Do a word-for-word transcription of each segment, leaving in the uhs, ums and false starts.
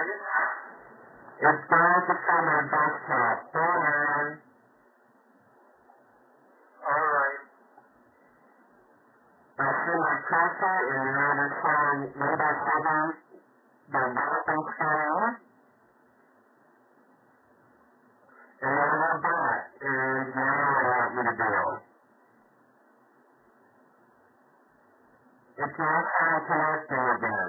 please? It's going to show my desktop. Hold on. Alright. I see my cursor and now it's showing Windows seven, the welcome screen. And I love that. And now what I want me to do. It's not time connecting again.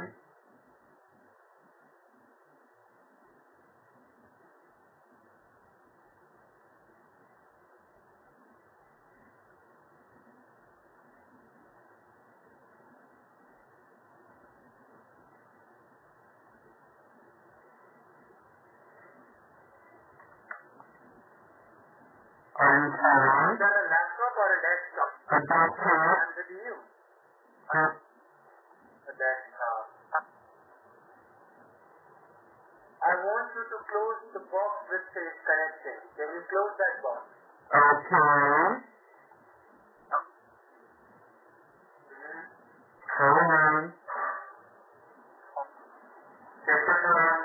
Are you sure? Is that a laptop or a desktop? A desktop? And with you? Uh, A desktop. I want you to close the box which says connecting. Can you close that box? okay. Hold on. Check it out.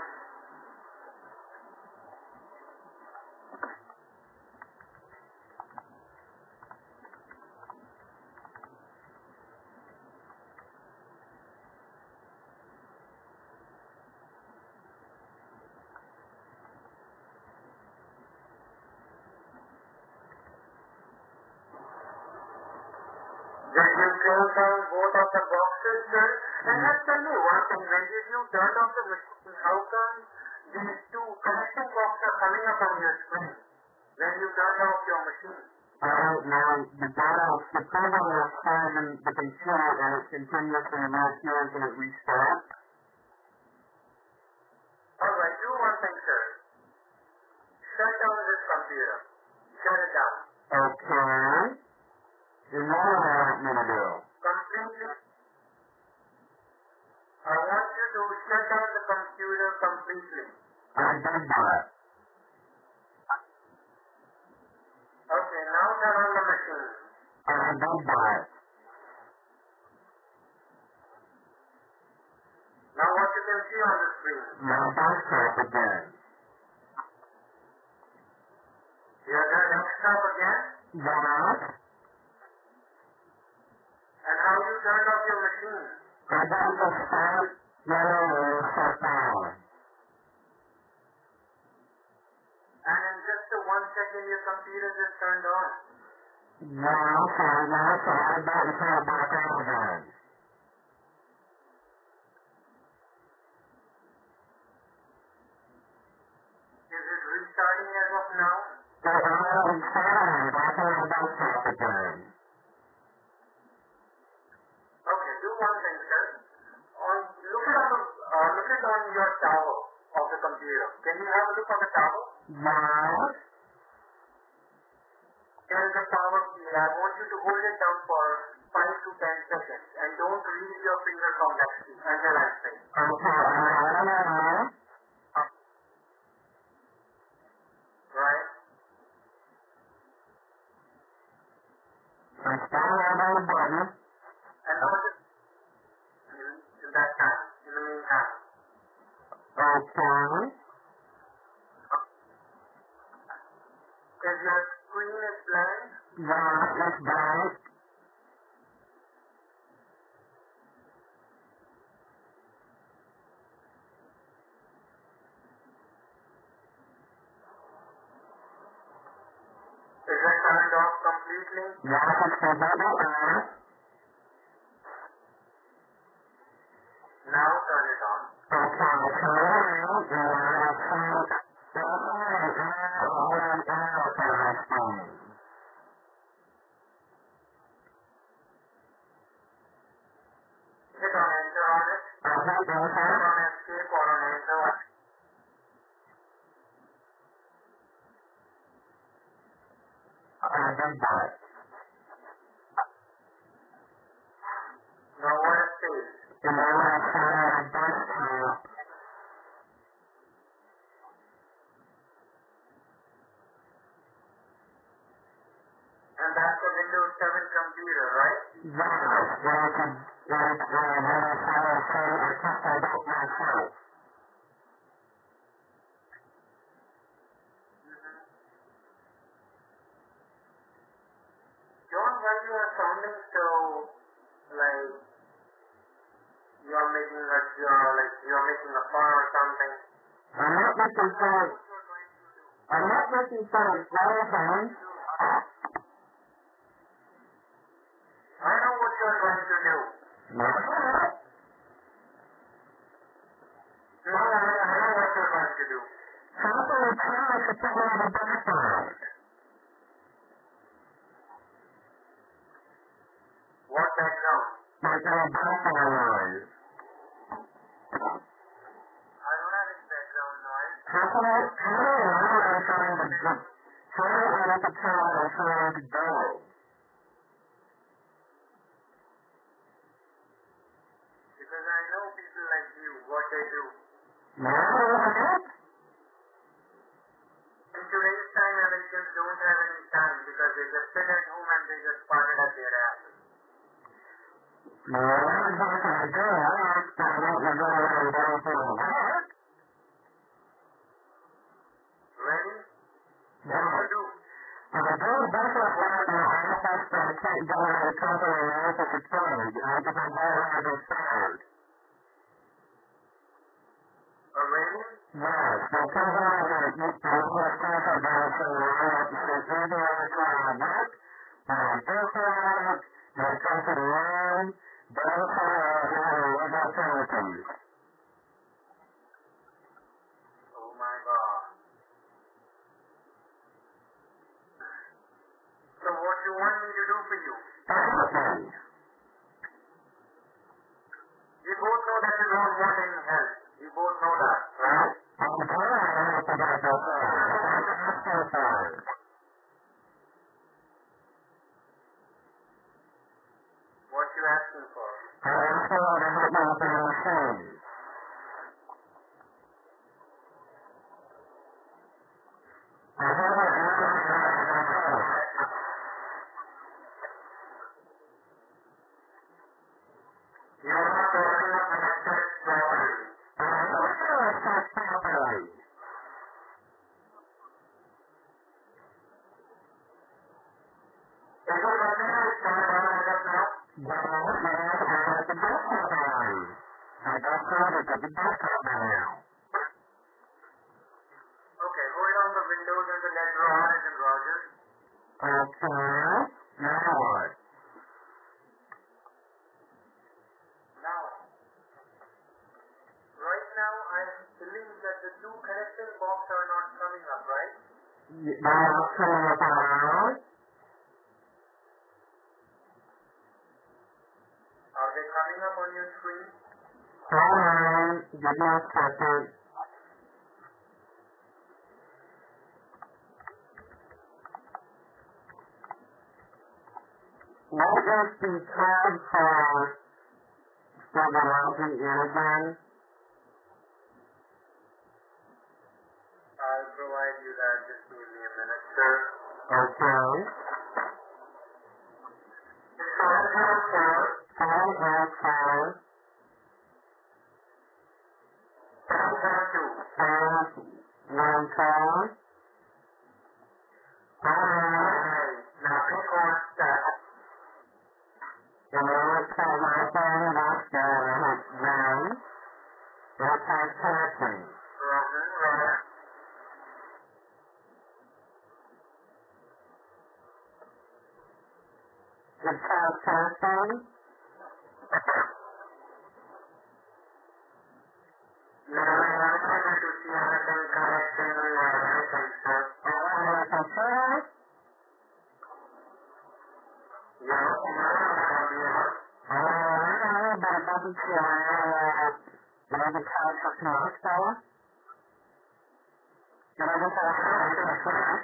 Did you close down both of the boxes, sir? And now tell me one thing, when did you turn off the machine? How come these two connection boxes are coming up on your screen when you turned off your machine? I don't know. The data, the program was stored in the computer and it continuously reappears when it restarts. Alright, do one thing, sir. Shut down this computer. Shut it down. Okay. And now what do you want me to do? Completely. I want you to shut down the computer completely. I did that. Okay, now turn on the machine. I did that. Now what you can see on the screen. My desktop again. Your desktop again. That. And how you turned off your machine. I got the start yellow and shut down. And in just a one second your computer just turned on. Now, so now, so I got to turn it back on again. Is it restarting as of now? So I'm already started. I turn my desktop again. Okay, do one thing, sir. On, look at on, uh, look at on your tower of the computer. Can you have a look on the tower? Now, There is a power key. I want you to hold it down for five to ten seconds and don't release your finger from that key until I say. okay, I'm now. Right? I'm starting on the button. And now just in, in that time, in the meantime. Okay. If your screen is blank, That is blank. is it turned off completely? That is the button off. Now turn it on. Okay, so now, now it's on. Hit on enter on it. Hit on escape or on enter. Now what it says. And that's a Windows seven computer, right? a, uh, like you're making a fun or something. I'm not making fun. I'm not making fun of everything. I know what you're trying to do. No. No, I, I know what you're trying to do. How can we tell if it's a little background? What background? Like a background noise. I don't have any background noise. How can I, how do I know I'm trying to go? How do I have to tell I'm trying to go? Because I know people like you, what they do. No, what? In today's time, Americans don't have any time because they just sit at home and they just party at their asses. No, I'm not going to do it. I don't know what you're going to do for work. Really? No. What do you do? If I do a bunch of work in the office, then I can't go into the company and answer for trade. I have to go there and I go forward. Oh, really? Yes, the company that you can have contact about so I have to say either I try to work, or I do for work, or I come to the room, don't say I have a alternatives. Oh my God. So what you want me to do for you? Everything. You both know that you don't want any help. You both know that, right? I'm glad I have to get this out. I'm asking for it. What you asking for? I'm asking you to help me with the machine. I haven't You're not working up an access properly. Is it working out? Can I run it up now? Okay, hold on the windows and the letter R is in Rogers. Now, right now I believe that the two connecting box are not coming up, right? Are they coming up on your screen? What is the code for stabilizing in again? I'll provide you that. Just give me a minute, sir. Okay. It's five zero four, Five zero four seven seven two. five one four. Alright, now click on start. And then let's try my phone that's down and hit nine. That's our passing. Roger, right. It's our passing. Now I'm not able to see anything connecting or anything, sir. Alright, control. Yeah, yeah. Alright, but it doesn't show uh, maybe try for connect, fella. Did I just have a connect?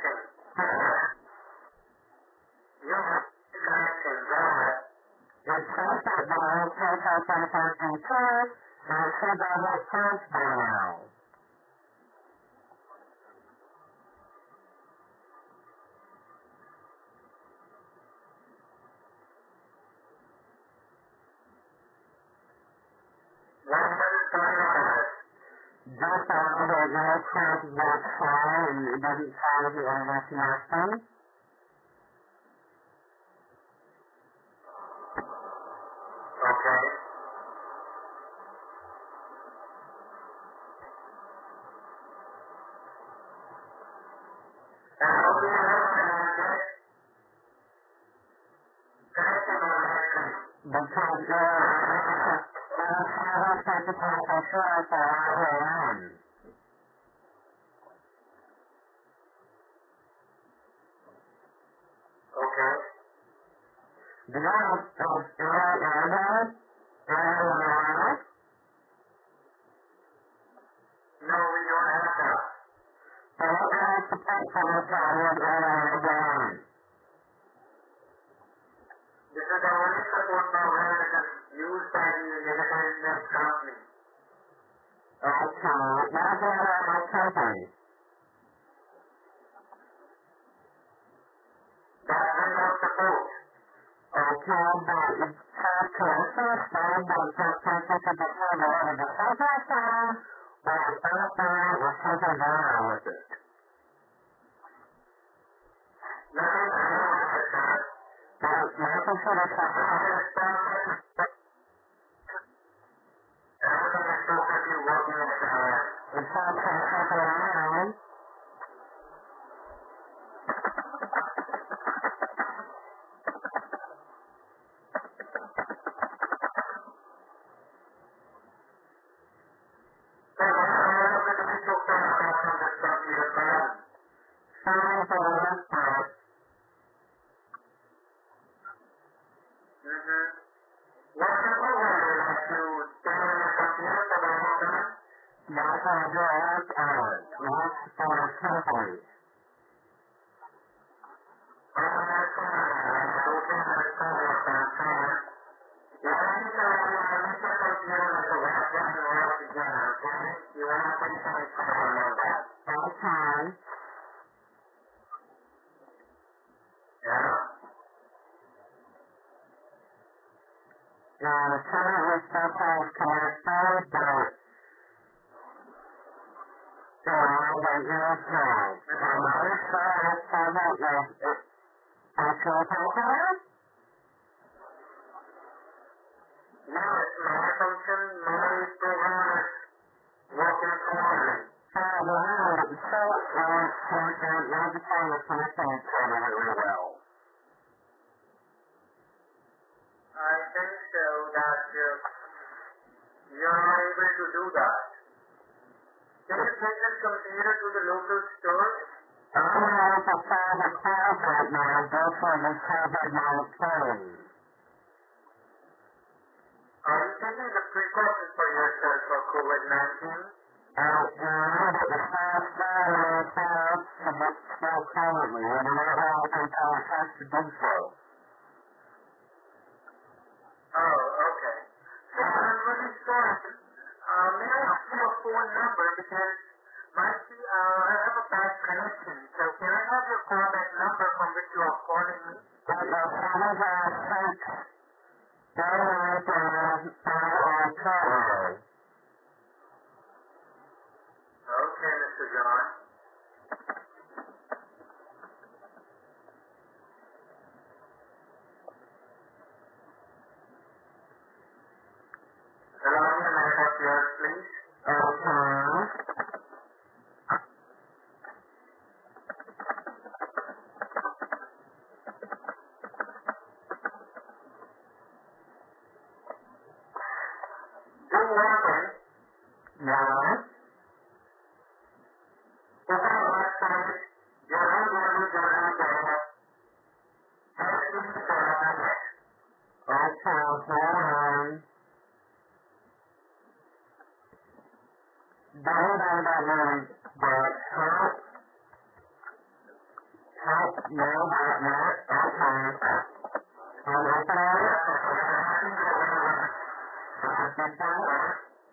Yeah, connecting, right. It says that the old page has been functioning first, and it should have that first by now. What does it turn on? Just now that no print is not fine, and it doesn't sound like you're in that connection. Okay. do you have to get connected on that tree? Because uh, it's not supposed to take insurance on our own. Okay. Do you have uh, air airbag? Air airbag? No, we don't have that. So what kind of support for this with air airbag? This is the only support program that is used by the independent company. Okay, what's the other company? That's the no support. Okay, but it's hard to understand that it's something to decide whether the subject center or something or something wrong with it. Nothing wrong with that. But nothing to the subject. Everything is perfectly working with the hand. It's not something wrong. So what are the things so far apart from this computer problem? Something for the laptop. Mm-hmm. What number would you like to turn on the computer for the long time? That's how I do it. That's for the company. I understand. I totally understand your concern. You want to tell me how to check out your like a last one and last again, okay? You want to take some time on that. Okay. Yeah? And currently something is connected, but so the earphone. And I saw it from it was actual program? Yes, my function, my program is working properly. So the round so is connected, everything is connecting each other really well. I think so that uh, you're able to do that. Can you take this computer to the local store? I'm going to find a cloud right now, go for the COVID nineteen. Are you taking the precautions for yourself for COVID nineteen? And you know that the first day in our clouds to look still currently, and we're not all going to have to do so. Oh, okay. So I'm really sorry. Uh, may I ask you a phone number because my, uh, I have a bad connection. So can I have your callback number from which you are calling me? But the seven of six, they are currently. Okay, Mister John. Allow me a minute of yours, please. Okay. Do one thing. Yeah. Open the website. You're not going to do that. Everything is alright. Okay, hold on. Don't know that really, but help, help, no, not yet, okay. And open it. Get that?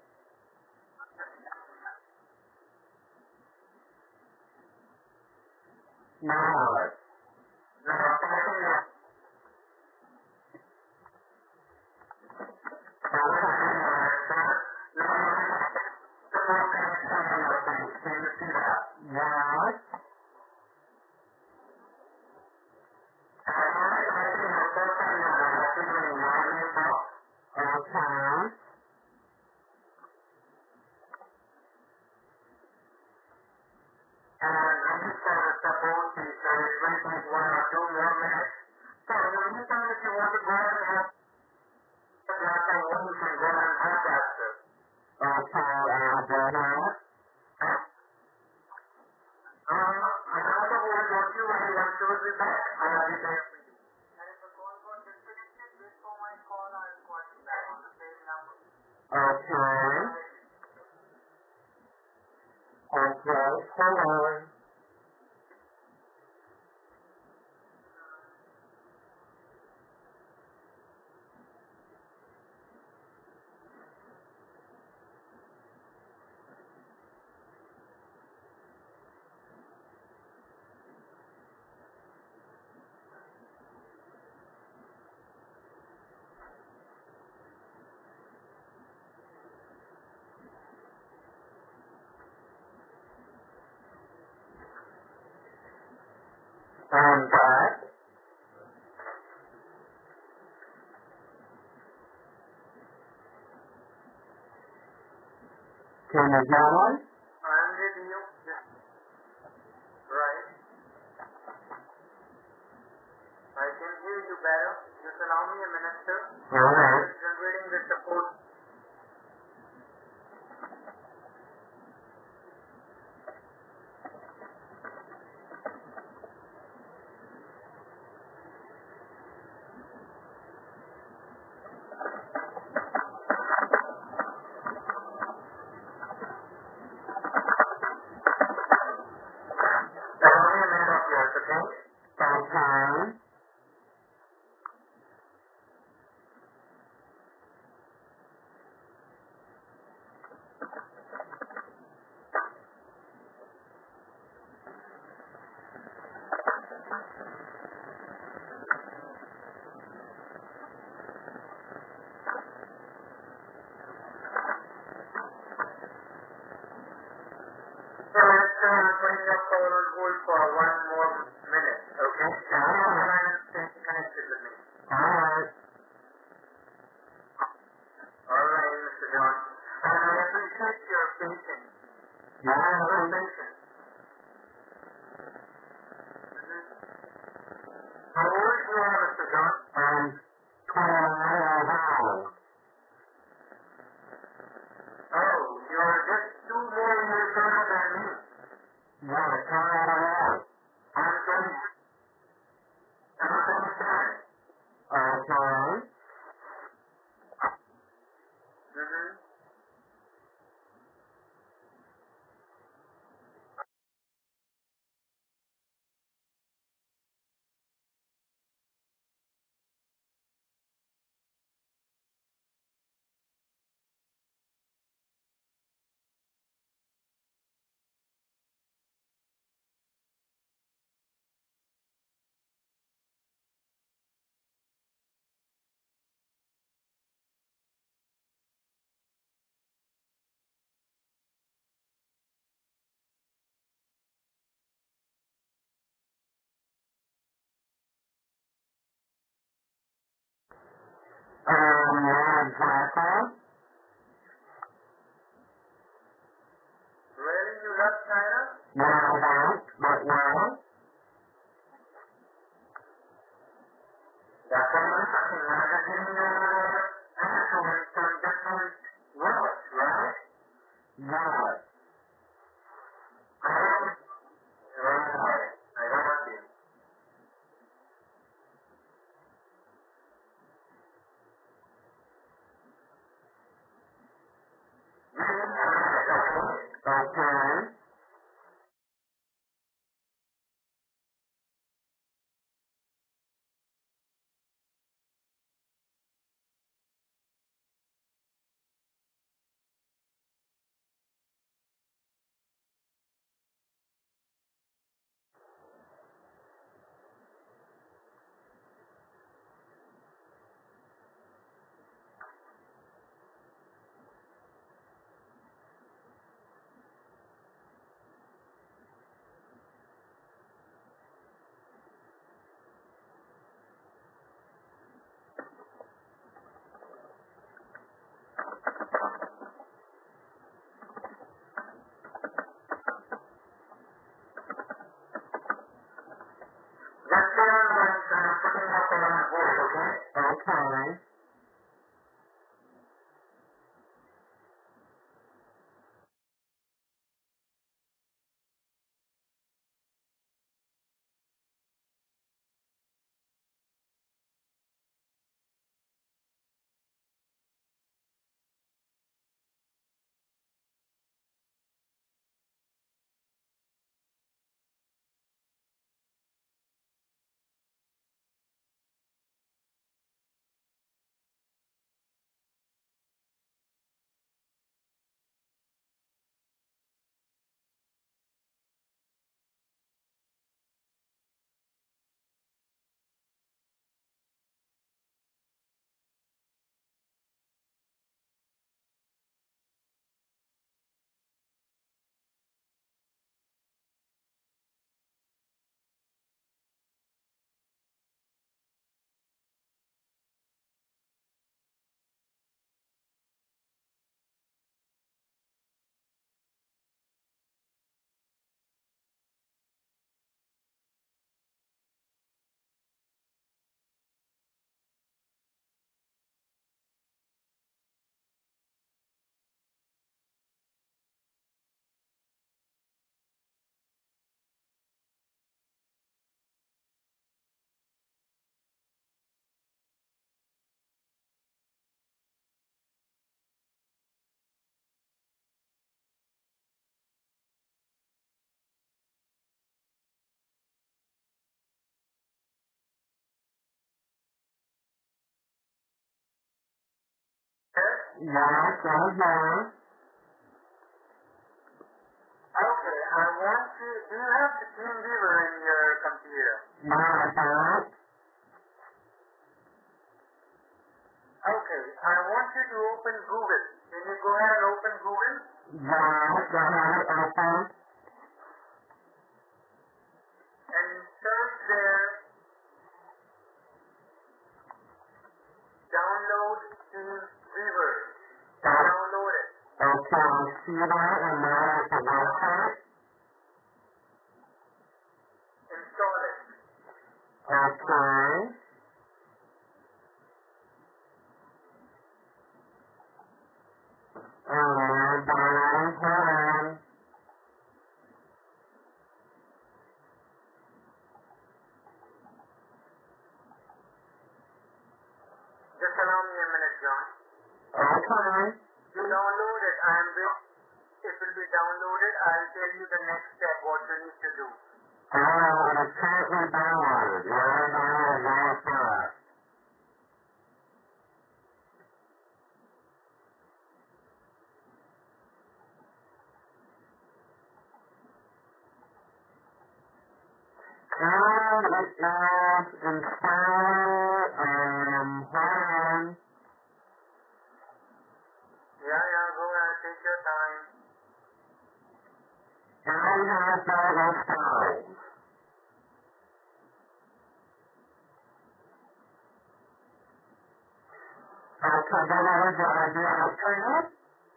Now what? Now, continue. What? Okay. And this is for the support feature like one or two more minutes. So in the meantime, if you want to go and have a glass of water, you can go and have that, sir. Okay, I'll do that. Uh, I'm out of order, don't you worry, once you will be back, I'll be there for you. And if the call got disconnected, wait for my call, I'll call you back on the same number. Okay. Okay, hello. I'm back. Can you hear me? I'm with you. Yes. Right. I can hear you better. Just allow me a minute, sir. Alright. I'm generating the support. Allow me a minute of yours, okay? Okay. So let's uh, put your call on hold for one more minute, okay? Alright. And stay connected with me. Alright. Alright, Mister John. And I appreciate your patience. Yeah. Your patience. How old you are, Mister John? I'm twenty-nine years old. Oh, you're just two more years older than me. Yeah, twenty-nine. I'm twenty. I'm twenty-seven. Okay. Mm-hmm. Um, yeah, exactly. Really? You love China? No, I don't, but well. That's what I'm talking about. You're getting your influence from different worlds, right? Yeah. Right. I got you. Okay. Okay. Yes, I'm here. Okay, I want to, do you have the TeamViewer in your computer? No, I don't. Okay, I want you to open Google. Can you go ahead and open Google? Yes, go ahead, open. And search there, download TeamViewer. Download it. Okay, I see that, and now it's a website. Install it. Okay. And now downloading, hold on. Just allow me a minute, John. Okay. You download it. I am with, it will be downloaded. I'll tell you the next step, what you need to do. Oh, it is currently downloaded. Very, very, very fast. And it is installing, um, hold on. Yeah, yeah, go ahead. Take your time. And it has been installed. Okay, then I was the idea of it.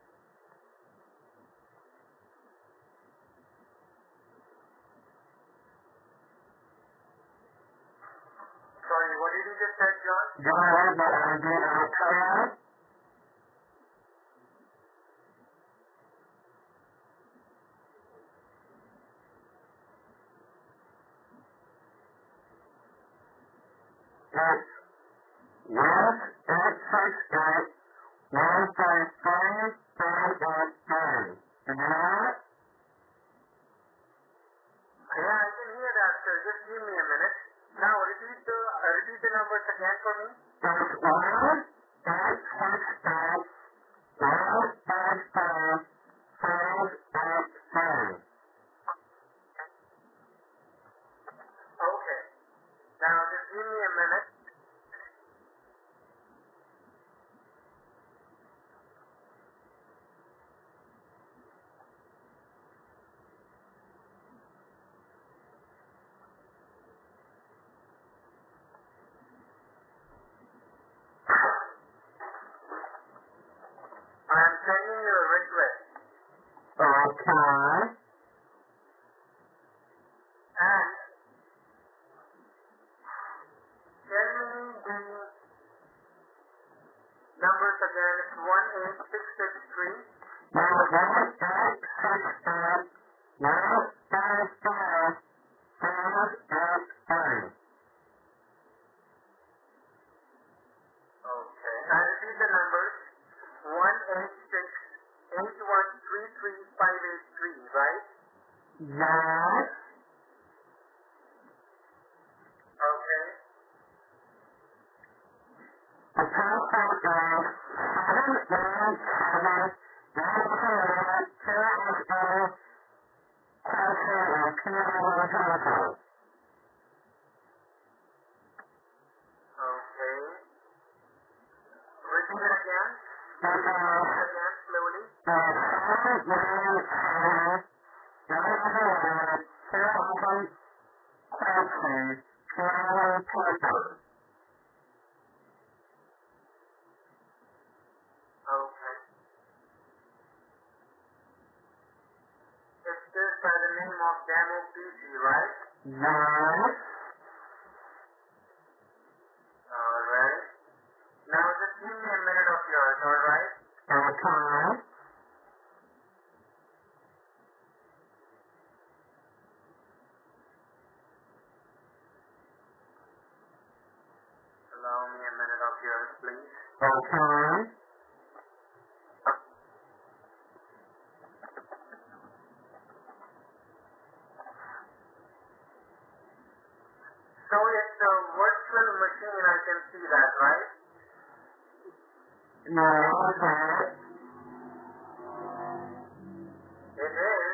Sorry, what did you just say, John? Then I was the idea of it. It's one eight six eight one five three five eight three. Did you hear it? Yeah, I can hear that, sir. Just give me a minute. Now, repeat the, uh, repeat the numbers again for me. It's one eight six eight one five three five eight three. Okay. Now, just give me a minute. I'm sending you a request. Okay. And tell me the eight six eight nine five five five eight three. Okay. I repeat the numbers. one eight six eight one three three five eight three, right? Yes. Okay. The password is seven nine seven nine zero two eight question and P one telephone. Okay. Repeat it again. Okay. Repeat it again slowly. Uh, seven nine seven nine zero two eight question P one telephone. Okay. It's this by the name of Demo P C, right? Yes. Alright. Now just give me a minute of yours, alright? Okay. Allow me a minute of yours, please. Okay. So it's a virtual machine, I can see that, right? No, okay. It is.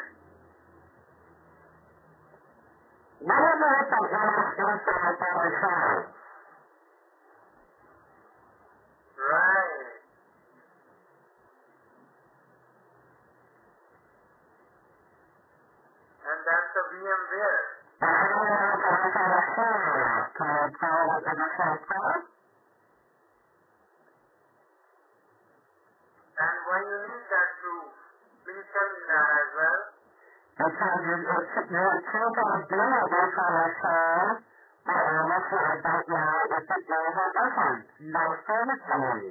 What about the last inside that I found? Right. And that's the VMware. I don't know if I have a phone. Can I tell it in the same place? And when you need that proof, please tell me that as well. Because it, it's, it's two times doing this on the phone, but honestly, I don't know if it makes a difference. No service to me.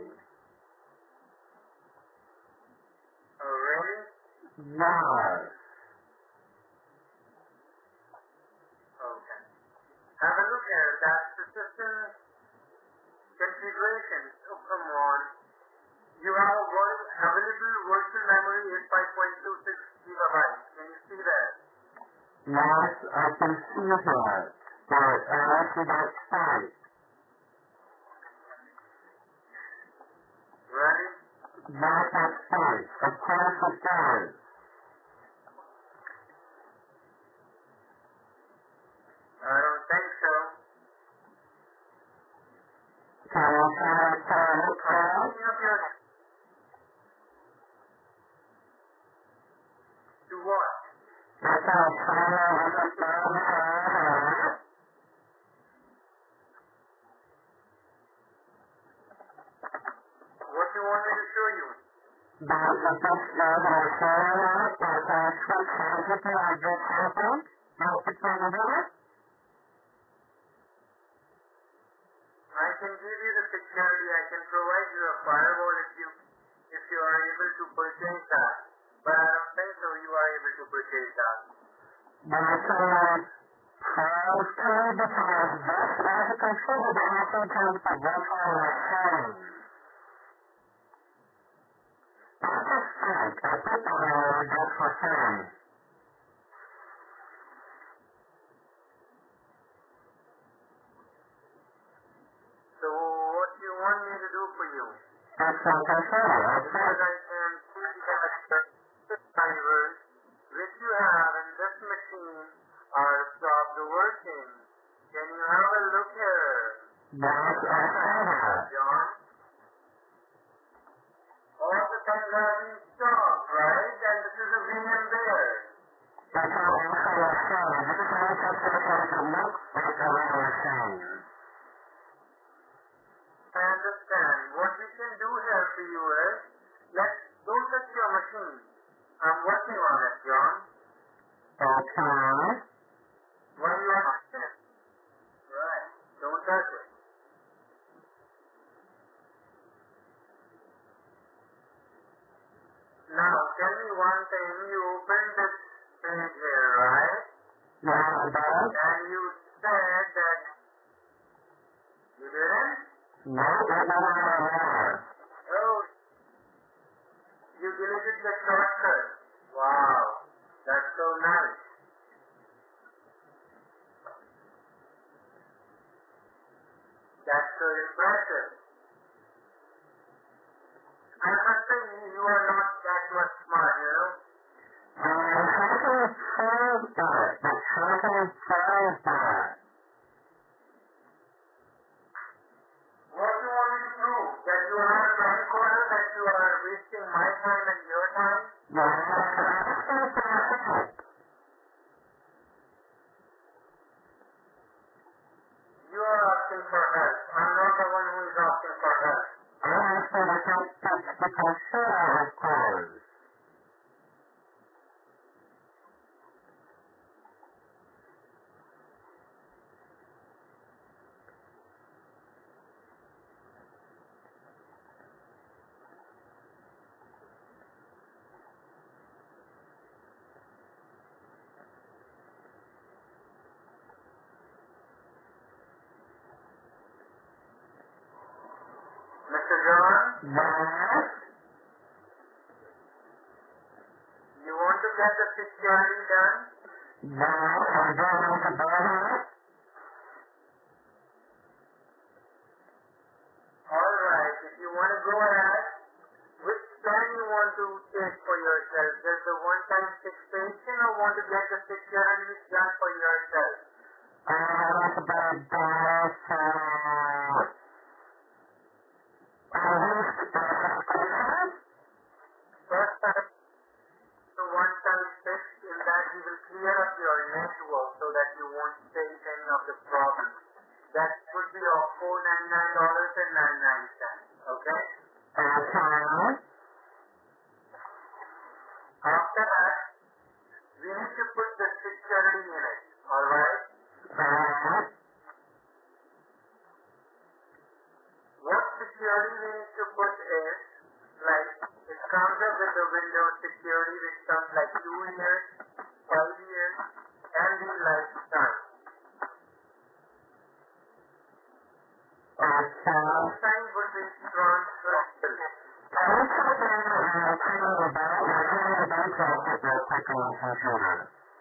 Oh, really? No. Okay. Have a look here. That's the system configuration. Oh, come on. You have a word, available virtual memory is five point two six gigabytes. Can you see that? Yes, I can see that. But honestly, that's fine. Ready? Yes, that's fine. Of course it does. I don't think so. Can I try to turn it on? Clean up your... To what? That's how I try to understand it. What do you want me to show you? But the first day that I saw it, that I switched everything I just happened, how to turn it on? I can give you the security. I can provide you a firewall if you if you are able to purchase that. But I don't think so you are able to purchase that. But I said, five two because this as a contributor also comes to virtual machine. That's a fake. I put that on just for fun. So what do you want me to do for you? That's like I said. I Because said, I can see that the drivers which you have in this machine are stopped working. Can you have a look here? yes, I said that. John? All the things have been stopped, right? And this is a VMware. That's how I said I said. This is how I said it looks like a real machine. I understand. What we can do here for you is, let's don't touch your machine. I'm working on it, John. Okay. When you are right, don't touch it. Now, tell me one thing. saying you opened this page here, right? Yeah, I did. And you said that you didn't? No, that was not there. Oh, you deleted the shortcut. Wow, that's so nice. That's so impressive. I must say, you are not that much smart, you know? Uh, how can I prove that? But how can I prove that? What do you want me to prove? That you are not a tricorder, that you are wasting my time and your time? No, I'm asking for help. You are asking for help. I'm not the one who is asking for help. I'm asking for help to consider his clothes. Mister John, Yes? you want to get the security done? No, I don't want to do that. Alright, if you want to go ahead, which plan you want to take for yourself? Just the one-time fixation or want to get the security done for yourself? I want to buy gas for... First time, the one-time fix, in that you will clear up your network so that you won't face any of the problems. That would be of four hundred ninety-nine dollars and ninety-nine cents, okay? Okay. After that, we need to put the security in it, alright? Alright. What security we need to put is, like, it comes up with the Windows security which comes like two years, five years, and the lifetime. Okay. Lifetime would be transferable. I was talking about kind of about my kind of about real quick on the computer.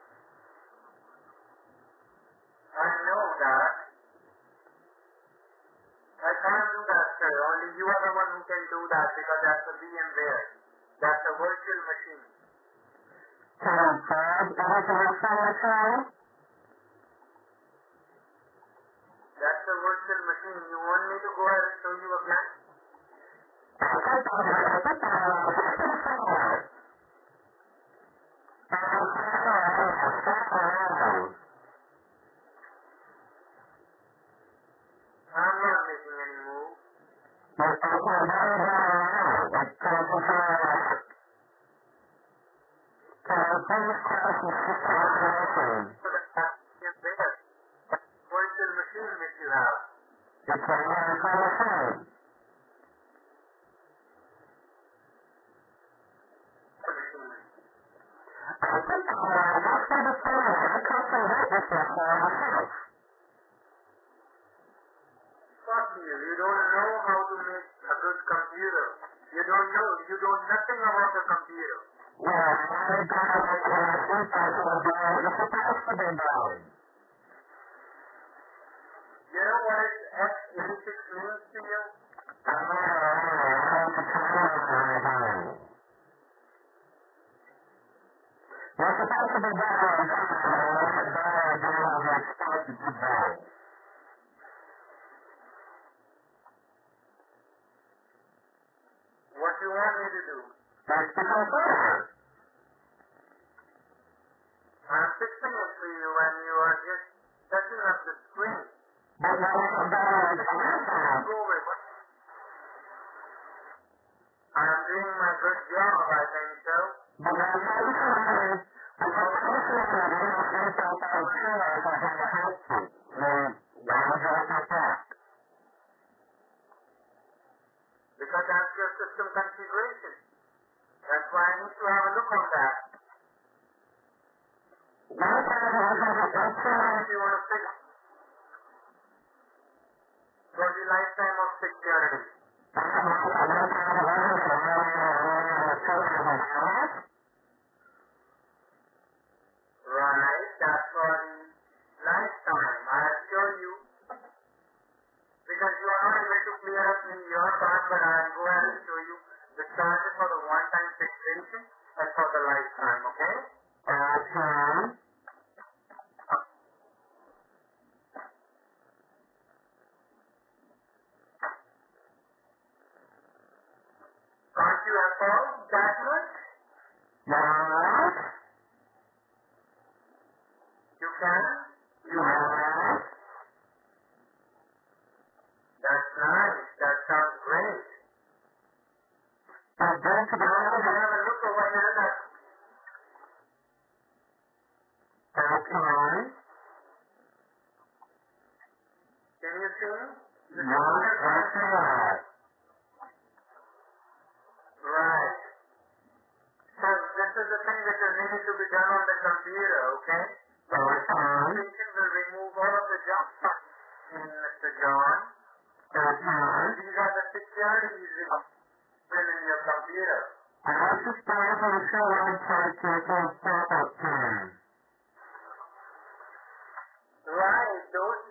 I know that. I can't do that, sir. Only you are the one who can do that because that's a VMware. That's a virtual machine. Can I grab anything else on my phone? That's a virtual machine. You want me to go ahead and show you again? I think I I think I I'm not making any move. But I can't do that. Like, can I control it? Can I please cross the system information? So that's VMware. Virtual machine which you have. It's a lot of phone. Machine. I think I that's not a phone. I can't say that this is for myself. Fuck you. You don't know how to make a good computer. You don't know. You know nothing about the computer. Well, I don't know what I think I should do. It's supposed to be done. You know what is X eighty-six means to you? I don't know. I have to tell you what I do. You're supposed to be done on time. I want to do what I expected to do. What do you want me to do? That's the computer. I'm fixing it for you and you are just touching up the screen. But now I'm done on time. Go with it. I'm doing my good job, I think so. But now I'm trying to I'm supposed to have a little sense of control as I have a house to. Well, why would you like that? Because that's your system configuration. That's why I need to have a look on that. What about if you want to fix for the lifetime of security? Right, that's for the lifetime. I assure you, because you are not able to clear up in your part, but I will go ahead and show you the charges for the one-time fixation and for the lifetime, okay? Okay. Can't you afford that much? Yes. You can? You Yes. That's nice. That sounds great. But don't Now forget you have a look over here that okay. can you see? The Yes, that's right. Right. So this is the thing which is needed to be done on the computer, okay? The Okay. patient will remove all of the junk in Mister John. Okay. These are the securities written in your computer. I was just going to the show website to a pop-up time. Right. Those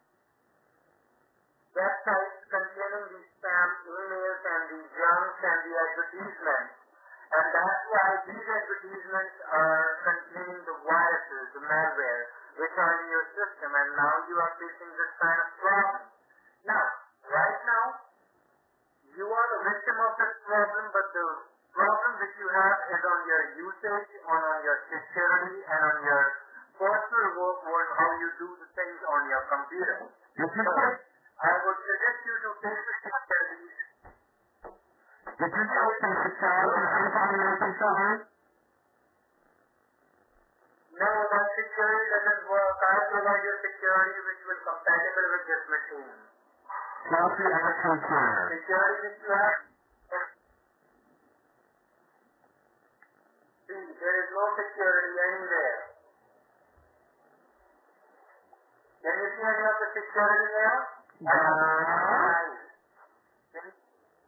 websites containing the spam emails and the junks and the advertisements. And that's why these advertisements are containing the viruses, the malware, which are in your system, and now you are facing this kind of problem. Now, right now, you are the victim of this problem, but the problem which you have is on your usage, on, on your security, and on your personal work, or how you do the things on your computer. Did you So, say, I would suggest you to take the securities. did you say some security sometime in your computer? No, that security doesn't work. I provide your security which will compatible with this machine. What's the action plan? Security which you have, see, there is no security anywhere. Can you see any of the security there? Yeah. Right. Can you-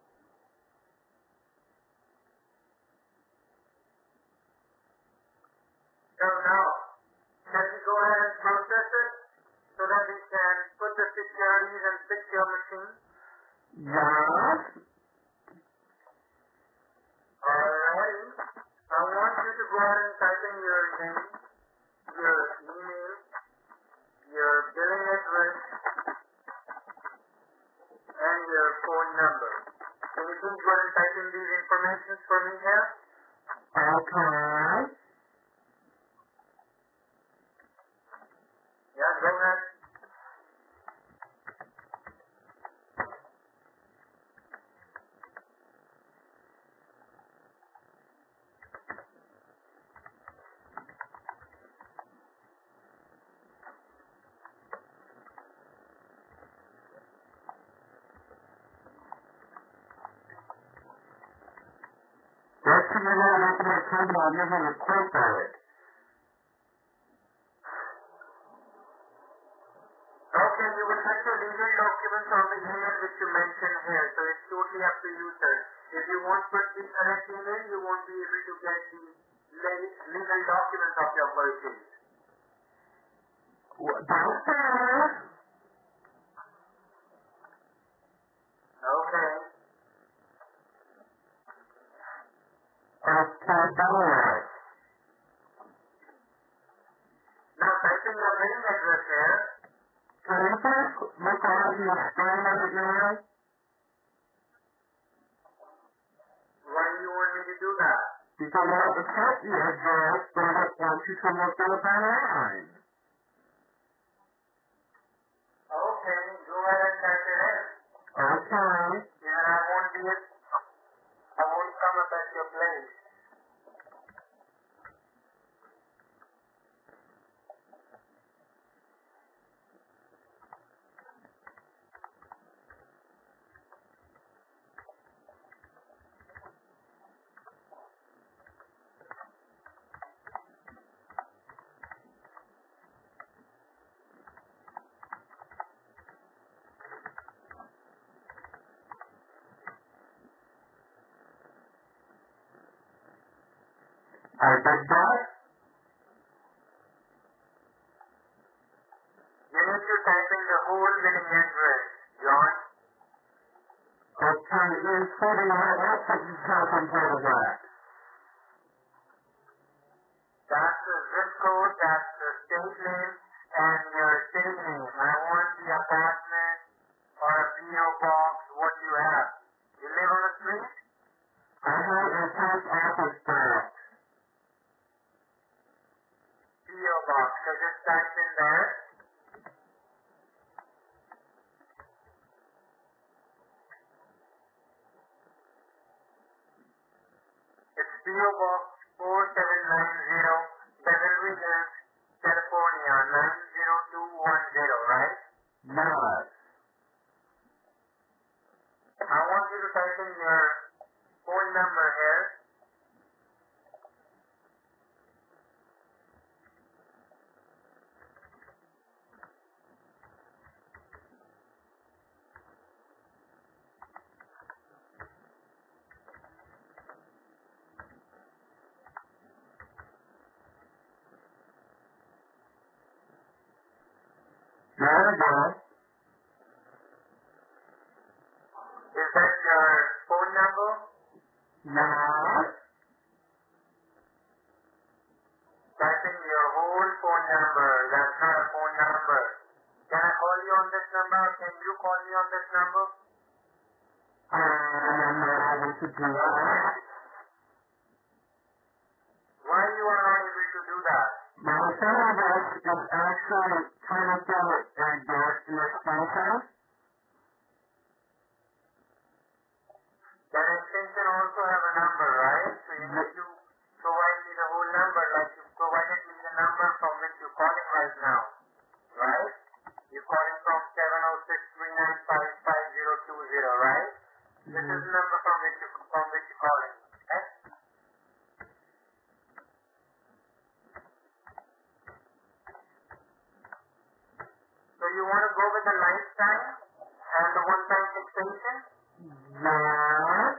So now, can we go ahead and process it so that we can put the securities and fix your machine? Yes. Alrighty. I want you to go ahead and type in your name, your email, your billing address, and your phone number. Can you please go ahead and type in these information for me here? Okay. Yeah, go ahead. Let's see you now after my company, I'll give them a quote on it. Okay, you will get your legal documents on the email which you mentioned here, so it's totally up to you, sir. If you won't put the correct email, you won't be able to get the le- legal documents of your purchase. What, that's fair. Okay. That's fair. Now type in your mailing address here. Can you first look at the screen of the email? Why do you want me to do that? Because I have to check the address, but I want you to look at it online. Okay, go ahead and type it in. Okay. Yeah, I won't be it. I won't come up at your place. big dot? You need to type in the whole billing address, John. Okay, including all that yourself on part of that. That's the zip code, that's the state name, and your state name. I want the apartment or a P O box, what you have. You live on the street? I have a post office box. P O box, so just type in there. It's P O box four seven nine zero, Beverly Hills, California, nine zero two one zero, right? Yes. I want you to type in your phone number here. There we go. Is that your phone number? Yes. Type in your whole phone number. That's not a phone number. Can I call you on this number? Can you call me on this number? I'm not able to do that. Why you are not able to do that? My phone address is actually kind of good and direct and expensive. That extension also have a number, right? So you need to provide me the whole number like you provided me the number from which you're calling right now. Right? You're calling from seven oh six, three nine five, five zero two zero, right? This is the number from which you from which you're calling. Okay? So you want to go with the lifetime and the one-time fixation? Yes.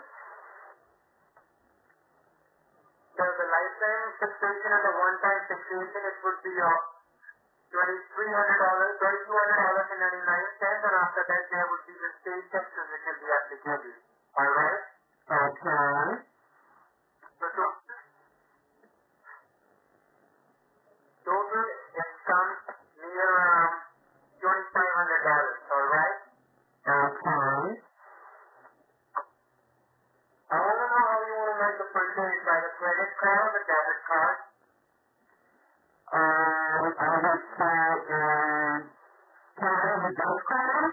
So the lifetime fixation and the one-time fixation, it would be of twenty-three hundred dollars, twenty-two hundred dollars and ninety-nine cents, and after that there would be the state taxes which will be applicable. Alright? Okay. So to, total it comes near around twenty-five hundred dollars. Alright? Okay. I want to know how you want to make the purchase, by the credit card or the debit card. Um, I would say, um, can I have a debit card?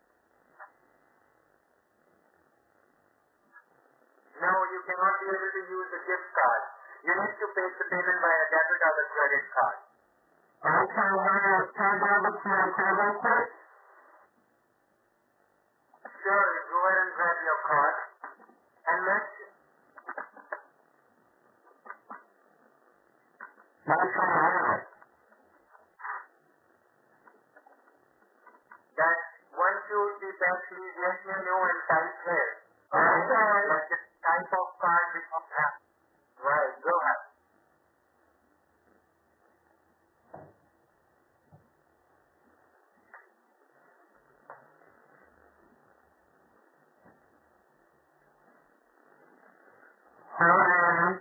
No, you cannot be able to use the gift card. You need to pay the payment by a debit or the credit card. Okay, well, can I grab it from my card real quick? Sure, you go ahead and grab your card. And let's, That's all right. that once you be back, please let me know and type here. Okay. Like the type of card which you have. Right, go ahead. Hold on.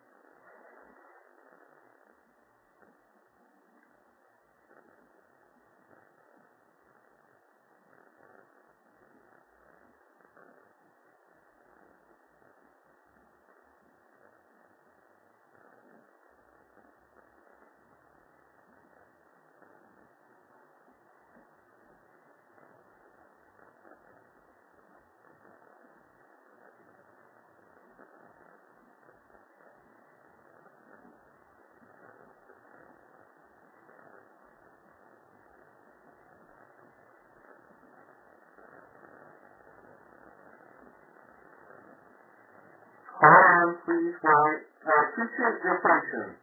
Hold on, please wait. I appreciate your patience.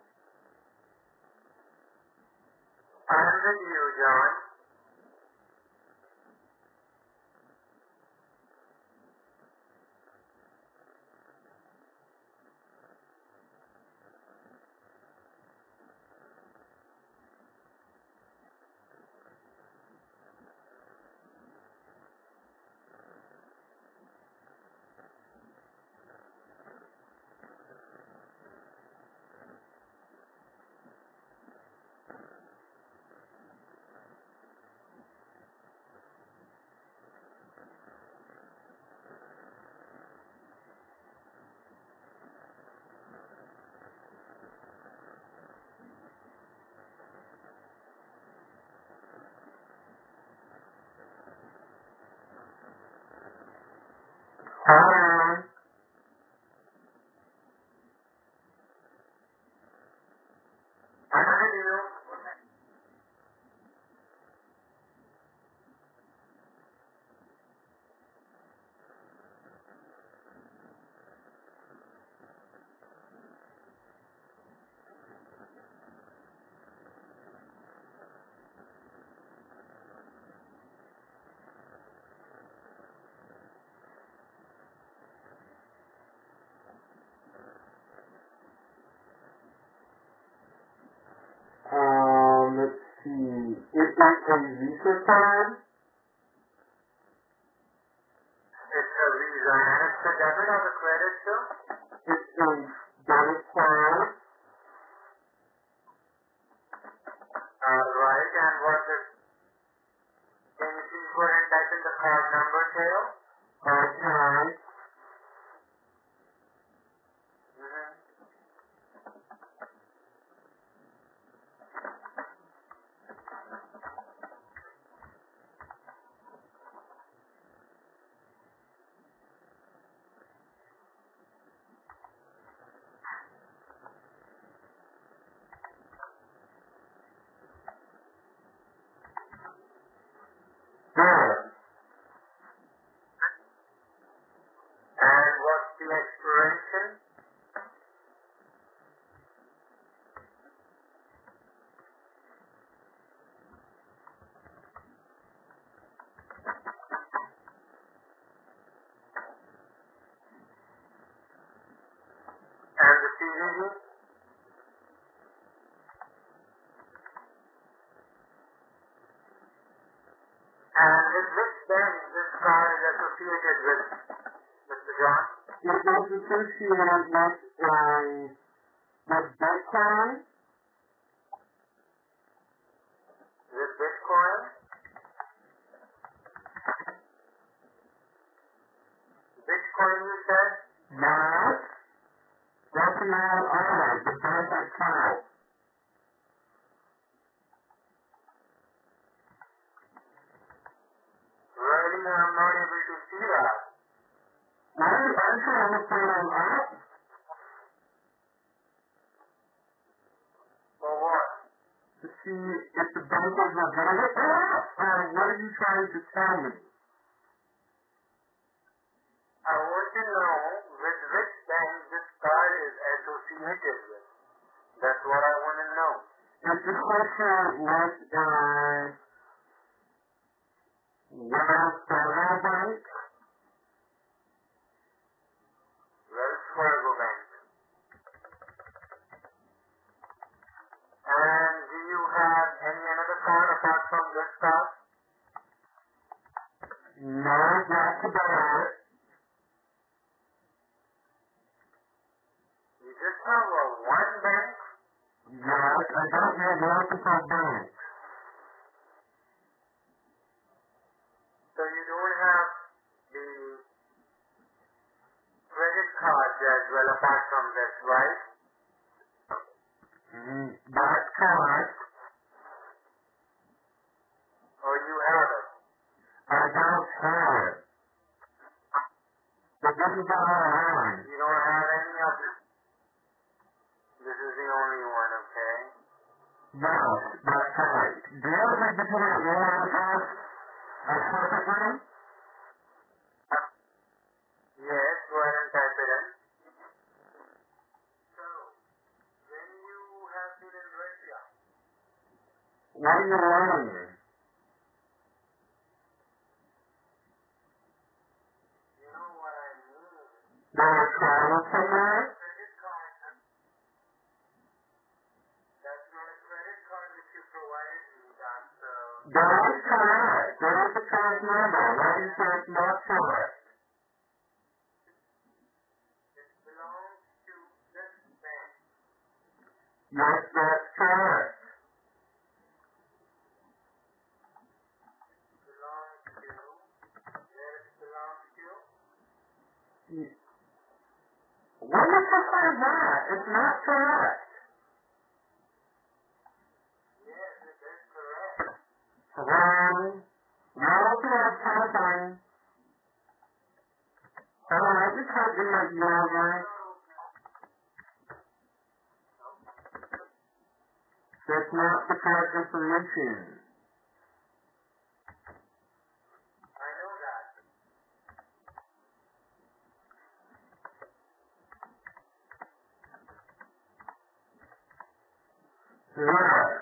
I'm with you, John. continue. Um, let's see. It is a Visa card. It's a Visa. And it's the debit or the credit, sir? It's a debit card. Uh, right. And what is, can you please go ahead and type in the card number, Tail? Okay. Mm-hmm. There. And what's the expiration? And the C V V? And with which bank this card is associated with, Mister John? It is associated with a with Bitcoin. With Bitcoin? Bitcoin, you said? Yes. That's the name of the bank account. Really, I'm not able to see that. Why are you trying to pull them up? For what? To see if the bank is legitimate or not? Or what are you trying to tell me? I want to know with which bank this card is associated with. That's what I want to know. It's associated with a Wells Fargo Bank. Wells Fargo Bank. And do you have any another card apart from this card? No, not today. You just have a one bank? Yes, I don't have multiple banks. So you don't have the credit cards as well apart from this, right? Mm, that's correct. Or you have it? I don't have it. But this is all I You don't have any of this? This is the only one, okay? Yes, that's right. Do you ever need to put in your address a separately? Yes, go ahead and type it in. So, when you have been in Russia, What are you learning? you know what I mean. Do you travel somewhere? Credit card, that's not a credit card which you provided me, that's uh, That is correct. That is the correct number. Why do you say it's not correct? it belongs to this bank. Yes, that's correct. It belongs to, where it belongs to? What do you think of that? It's not correct. Yes, it is correct. Wrong. Now look at something. Hold on, I just heard you like number. That's not the correct information. I know that. There.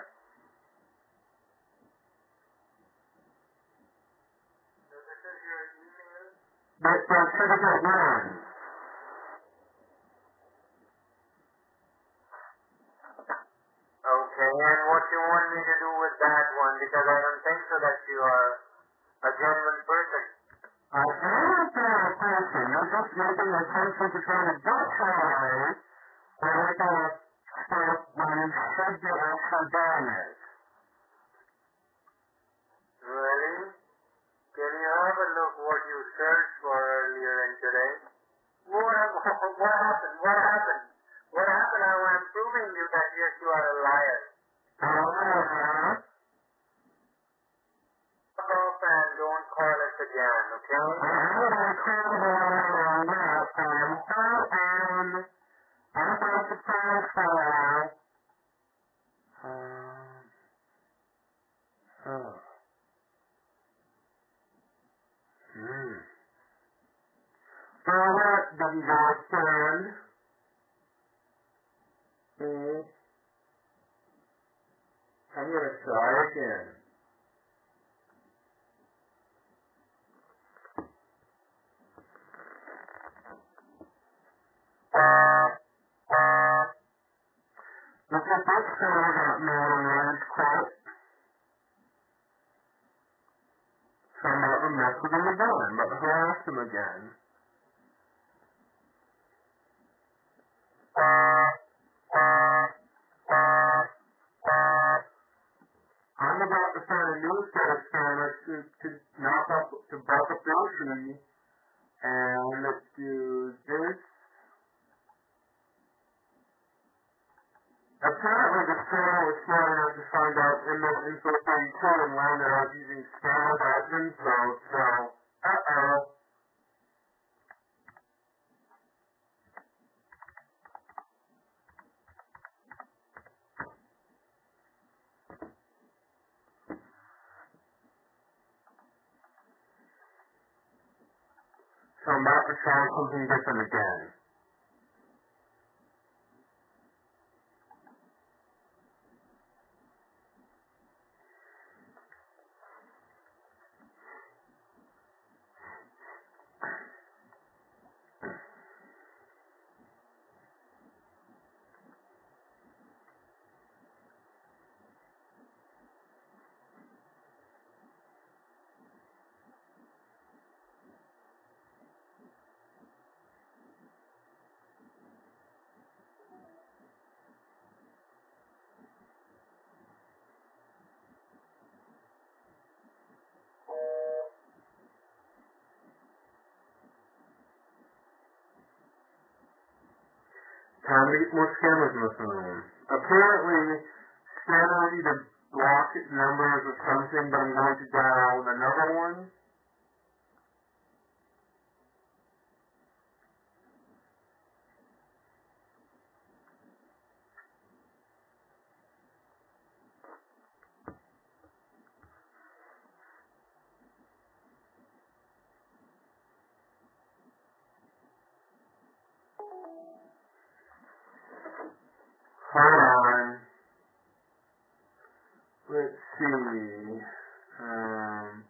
So this is your email? That, that certificate one. Okay, and what you want me to do with that one? Because I don't think so that you are a genuine person. I am not a person. You're just making a person to try to do something or make a step when you should be actually doing it. Really? Can you have a look what you searched for earlier in today? What, what happened? What happened? What happened? I was proving you that yes, you are a liar. Uh, Fuck off and don't call us again, okay? I'm going to call the line now from her and I'm going to transfer. Um, oh. Hmm. So what did you understand? Hmm. I'm going to try again. Look at this fellow got mad and rage quit. So I'm not going to mess with him again, but harass him again. I'm about to find a new set of scanners to, to knock up, to buck up their tree. And let's do this. Apparently the scanner was smart enough to find out M S info thirty-two and learn that I was using scanners as info, so, uh-oh. So I'm about to try something different again. Time to get more scammers in the phone. Apparently, scammers either block numbers or something, but I'm going to dial another one. Hold on. Let's see. Um...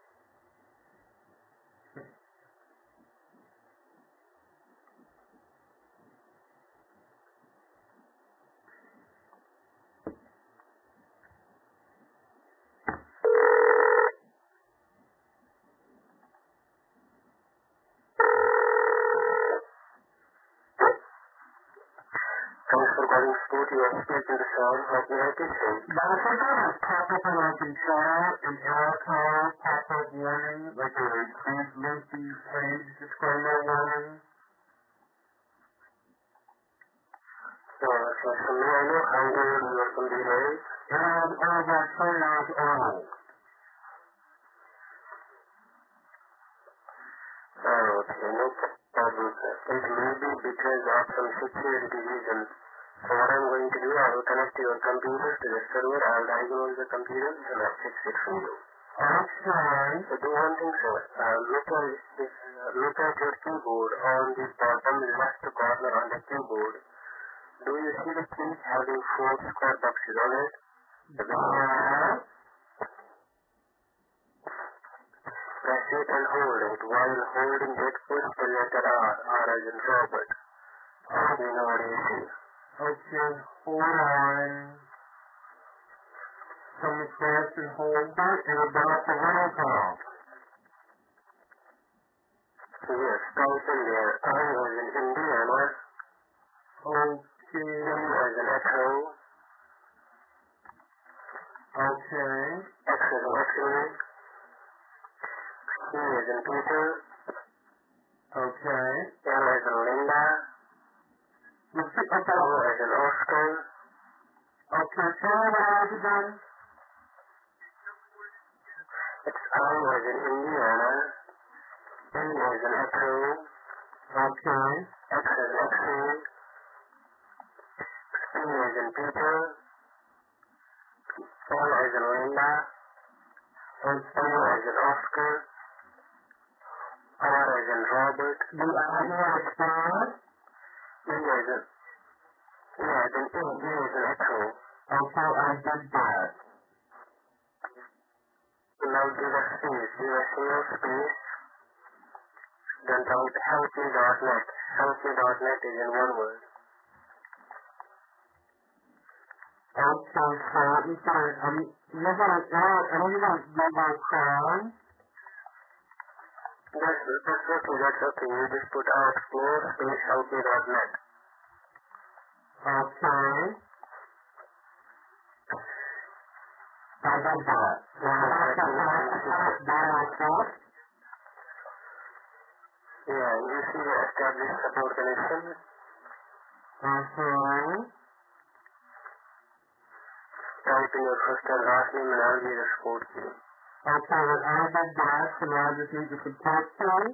Thanks for calling Sport. You are speaking to Sean. How can I help you today? But if I go to pop-up and I can share an error code, pop-up warning, like a please lengthy page disclaimer warning. So, so, so may I know how old you are from the age? And over twenty years old. Oh, okay, no problem, sir. It may be because of some security reasons. So what I'm going to do, I will connect your computer to the server, I will diagnose the computer, and I'll fix it for you. Okay. So do one thing, sir. Uh, look at this, uh, look at your keyboard on the bottom left corner on the keyboard. Do you see the key having four square boxes on it? Yes. Press it and hold it. While holding it, push the letter R, R as in Robert. Let me know what you see. Okay, hold on. Can you press and hold it? And about the roll call. Yes, type in there. I as in Indiana. Okay. E as in Echo. Okay. X as in X-ray. C as in Peter. Okay. L as in Linda. Repeat O okay. as in Oscar. Okay, tell me what I've done. It's I as in Indiana. E as in Echo. Okay. X as in X-ray. P as in Peter. L as in Linda. O as in Oscar. R as in Robert. Do I hear a sound? E as in E as in E, E as in Echo. Okay, I did that. Now give a space, give a single space, then type helpme dot net. helpme dot net is in one word. Okay, so let me start. Um, you're gonna, uh, and you're gonna Google Chrome. That's, that's okay, that's okay. You just put out floor space helpme dot net. Okay. I did that. Yeah, you see the established support connection. Uh-huh. Type in your first and last name and I'll be the support key. Okay, well, I did that, so now I just need the support key.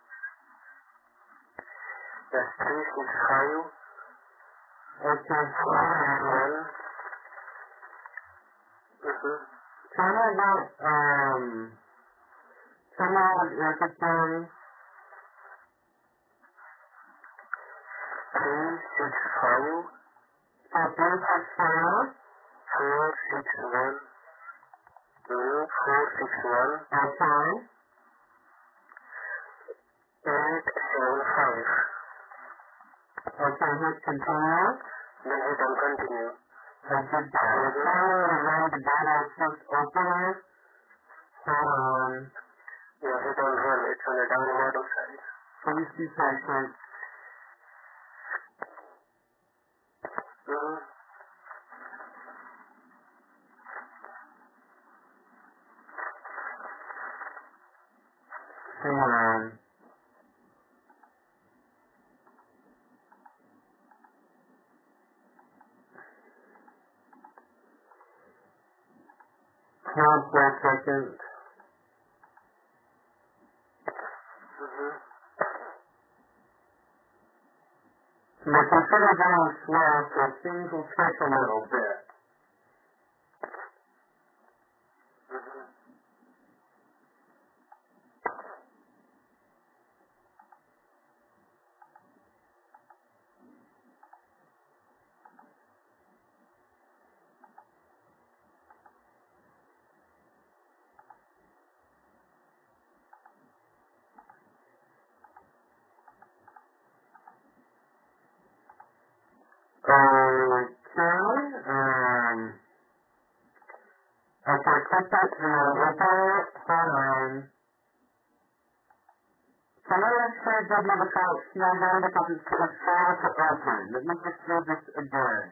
That's three six five. Okay, so one. Mm-hmm. tell me about, um, tell me about everything. three six five. So, three six five. four six one. Mm-hmm. four six one. Okay. eight seven five. Okay, hit continue. Then hit on continue. I did that. Finally, around the data just open it. Hold on. Yeah, hit on run. It's on the down bottom side. Please be patient. Mm-hmm. Hang on. Hold for a second. Mm-hmm. My computer's going slow, so things will take a little bit. Mm-hmm. Okay, um, okay, click that, uh, open it, hold on. So let me actually give you the code here again because it's going to fail to open. Let me just do this again.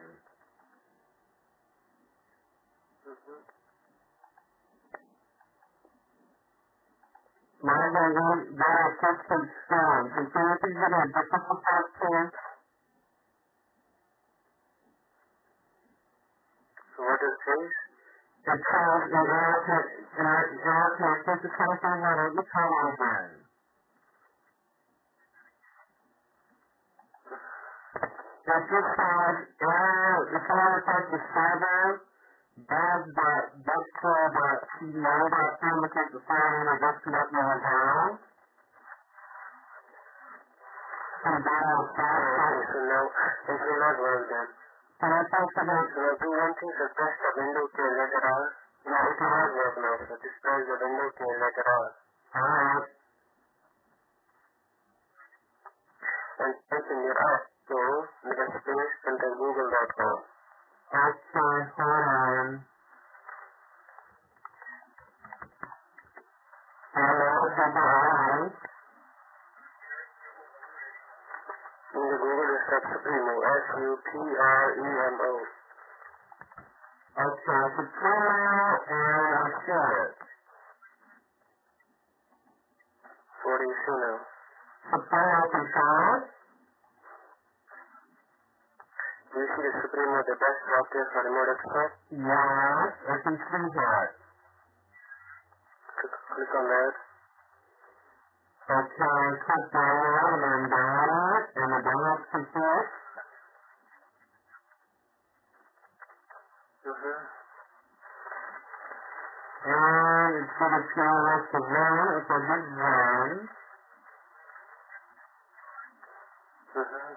My name is Dara System Storm. And so this is going to be a difficult part here. So what is this? It tells in order to, in order to access the telephone number, let me try that again. it just says error, if you want to type the server, bad dot dextro dot c d o dot com to take the file in or disconnect your down. And then I'll start. Okay, so now it will not work then. Can I talk about So now do one thing, so press the window key and let it out. No, it will not work now, so just press the window key and let it out. alright? And type in your app, so you can space enter google dot com. Okay, hold on. Hello, double I. In the Google is type Supremo, S U P R E M O. Okay, Supremo, and I see it. What do you see now? Supremo controls. Do you see the Supremo, the best software for remote expert? Yes, I can see that. Click, click on that. Okay, click download and then download, and the download's complete. Mm-hmm. And it's going to tell us to run if I hit run. Mm-hmm.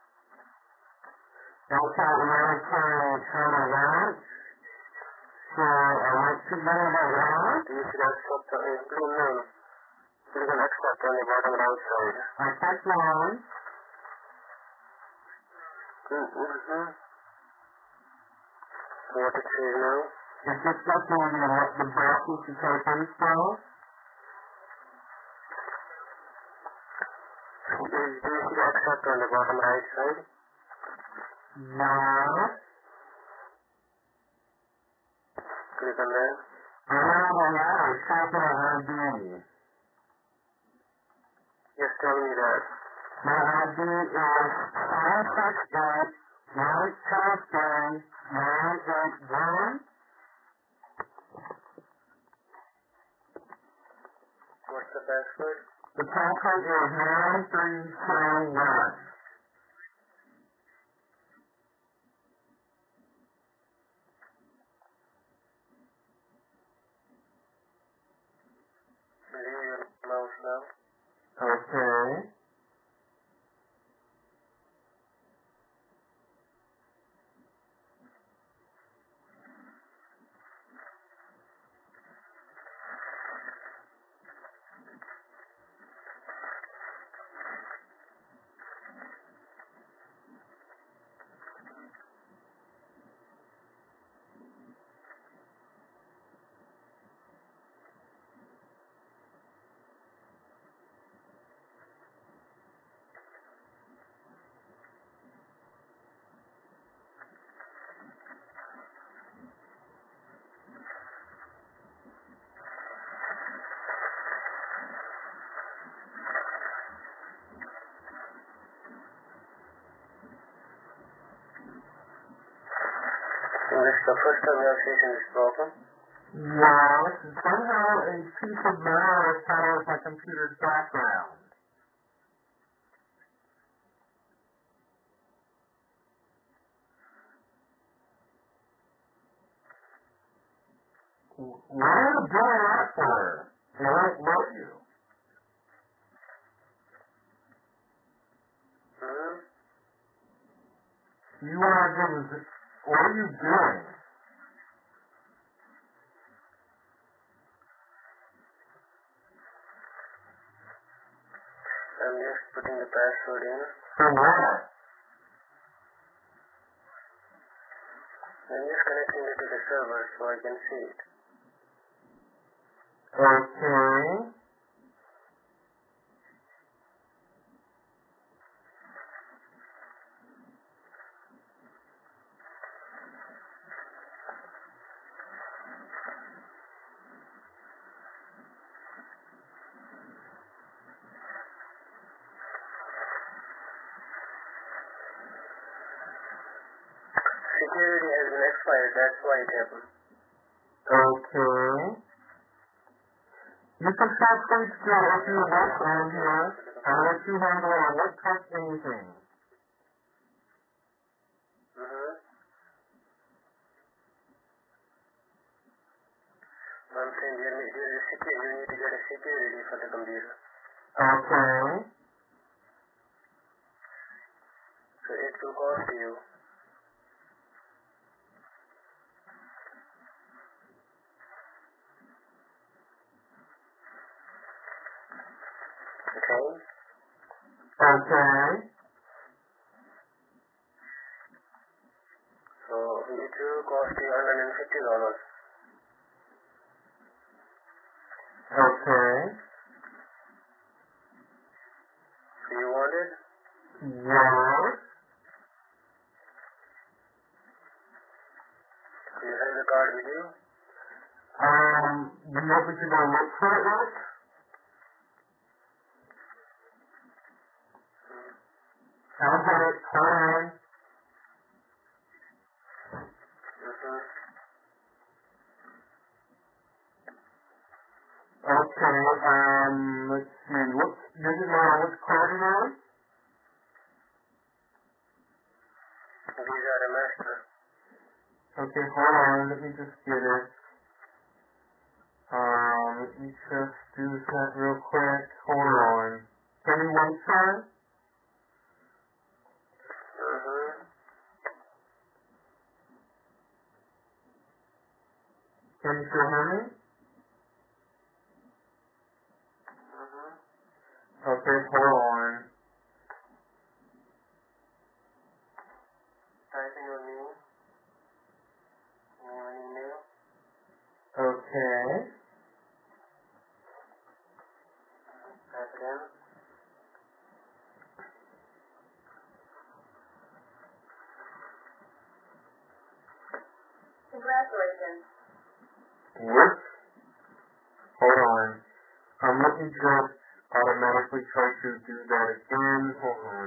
Okay, now it's telling me how to launch. So I want to run the launch. Do you see that software? Uh, no, no. Click on expert on the bottom right side. I click launch. Mm-hmm. So what it says now? It's just looking at the boxes to take install. Do you see the expert on the bottom right side? Yes. Click on that. I have a letter, capital I D. Yes, tell me that. My I D is five six eight nine two three nine eight one. What's the password? The password is nine three two one. Leave your mouse now. Okay. So this is the first time you are facing this problem? Yes, somehow a piece of malware powers my computer's background. What are you doing that for? It won't let you. Hmm? You want to do this. What are you doing? I'm just putting the password in. For what? I'm just connecting it to the server so I can see it. Okay. Security has been expired, that's why it happened. Okay. You can stop free skill if you want on here. I'll let you handle it. I won't touch anything. I'm saying here, here is C P U. You need to get a C P U ready for the computer. Okay. So it will cost you okay. Okay. So it will cost you one hundred fifty dollars. Okay. So you want it? Yes. Do you have the card with you? Um, you know what you're going to look for it with? I'll get it. Hold on. Mm-hmm. Okay, um, let's see. What, does it know which card it is? Visa or Master. Okay, hold on. Let me just get it. Um, let me just do that real quick. Hold on. Can you wait, sir? Mm-hmm. Can you still hear me? Mm-hmm. Okay, hold on. Type in your name. Name and email. Okay. Type it in. Congratulations. What? Hold on. Um, let me just automatically try to do that again. Hold on.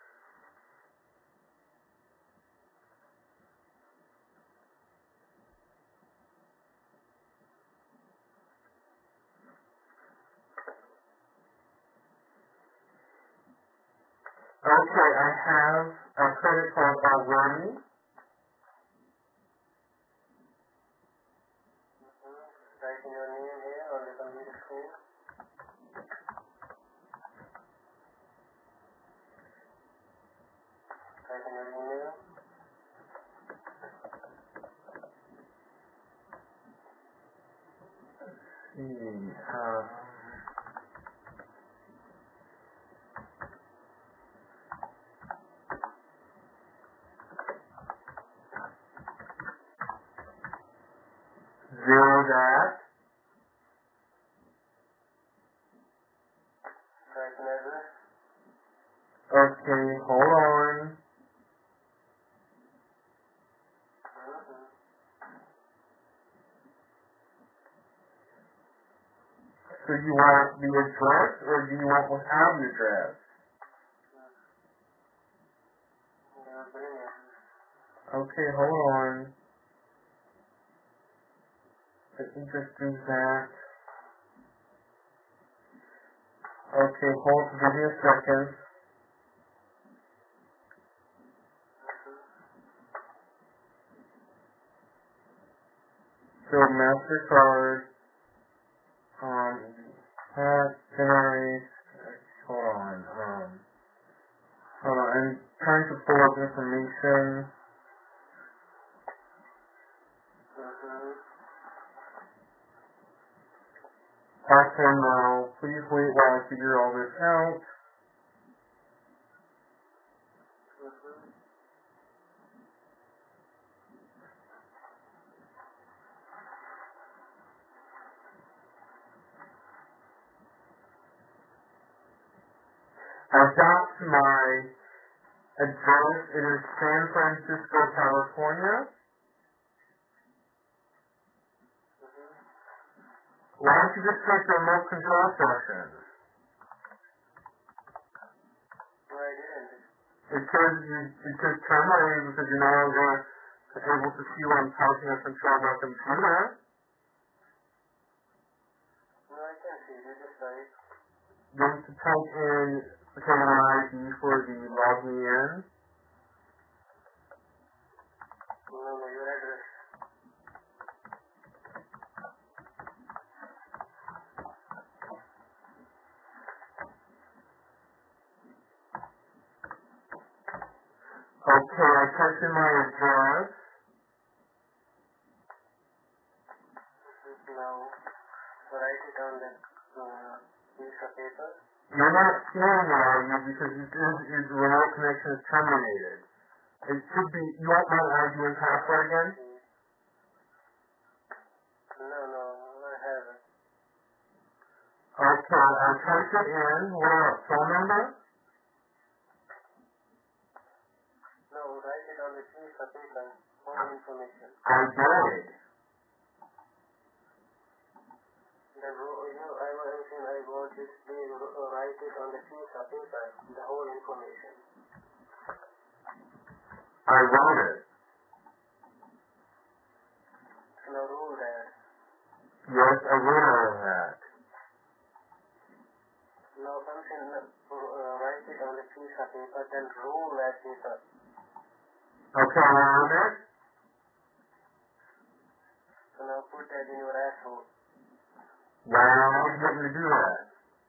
Okay, I have a credit card already. Mm-hmm. Type in your name here on the computer screen. Type in your email. See, um, zero that. Type in address. Okay, hold on. Mm-hmm. So you want the address, or do you want without the address? Yeah, brilliant. Okay, hold on. Let me just do that. Okay, hold, give me a second. So MasterCard, um, hat, generate, hold on, um, hold on, I'm trying to pull up information. Mm-hmm. Okay, now, please wait while I figure all this out. Mm-hmm. I've got my address. It is San Francisco, California. Mm-hmm. Why don't you just take the remote control session? No, I didn't. It says you, it says terminated because you're no longer able to see what I'm typing or control my computer. No, I can see. You just type. You have to type in an I D for the log me in. No, no, your address. I typed in my address. Now, write it on the uh, piece of paper. You're not seeing it, are you? Because you, your remote connection is terminated. It should be, you want my I D and password again? No, no, I haven't. Okay, I typed it in. What else? Phone number? No, write it on the piece of paper. More information. I did. The ro- you know, I was saying I want this, please write it on the piece of paper, the whole information. I wrote it. No rule that. Yes, I wrote all of that. No function, uh, write it on the piece of paper, then rule that paper. Okay, I wrote it. So now put that in your asshole. Why would you want me to do that?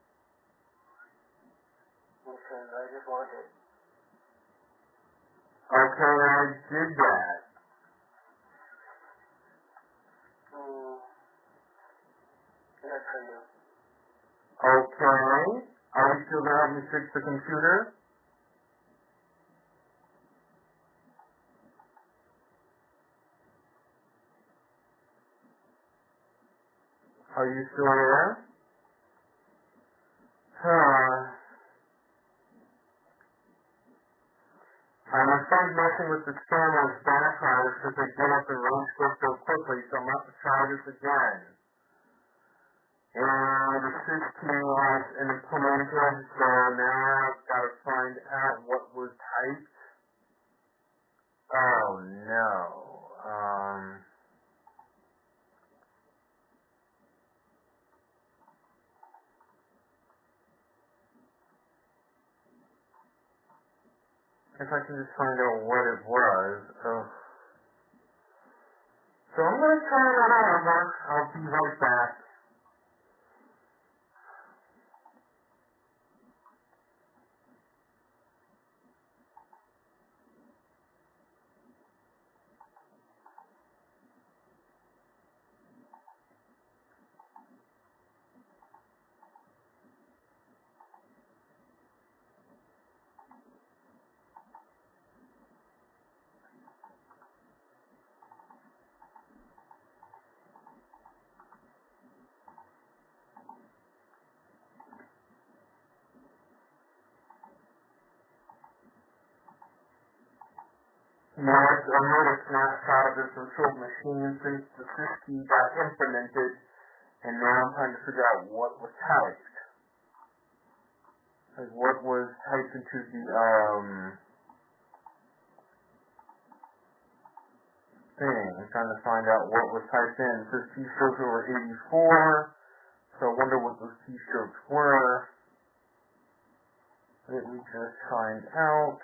Because I just want it. Okay, I did that. Hmm. That's for you. Okay. Are you still going to help me fix the computer? Are you still there? Huh. I'm afraid messing with the scammers backfires because they get up and run stuff so quickly, so I'm going to have to try this again. And the system was implemented, so now I've got to find out what was typed. Oh no. Um. If I can just find out what it was. Oh. So I'm going to try that over. I'll be right back. Now, I made a snapshot of this virtual machine since the SysKey got implemented, and now I'm trying to figure out what was typed. Like, what was typed into the, um, thing. I'm trying to find out what was typed in. It says keystrokes over eighty-four, so I wonder what those keystrokes were. Let me just find out.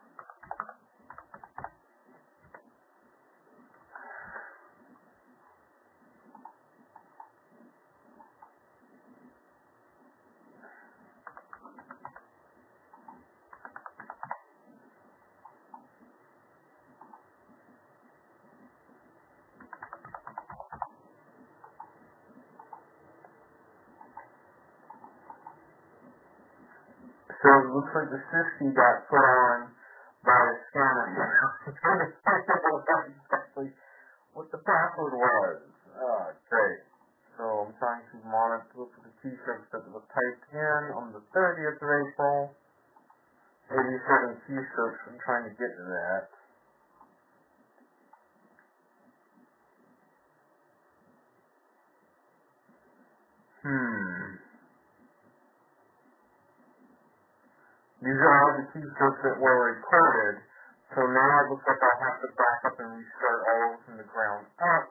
So it looks like the SysKey got put on by a scammer. I'm trying to find out exactly what the password was. Oh, great. So I'm trying to monitor, look for the keystrokes that was typed in on the thirtieth of April. eighty-seven keystrokes. I'm trying to get to that. Hmm. These are all the keystrokes that were recorded, so now it looks like I'll have to back up and restart all over from the ground up.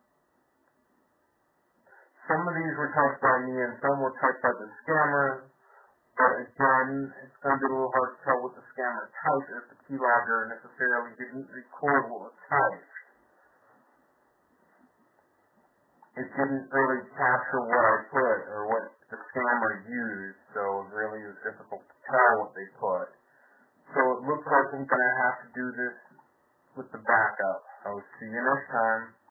Some of these were typed by me and some were typed by the scammer, but again, it's going to be a little hard to tell what the scammer typed if the keylogger necessarily didn't record what was typed. It didn't really capture what I put or what the scammer used, so it really was difficult to tell what they put. So it looks like I'm going to have to do this with the backup. I will see you next time.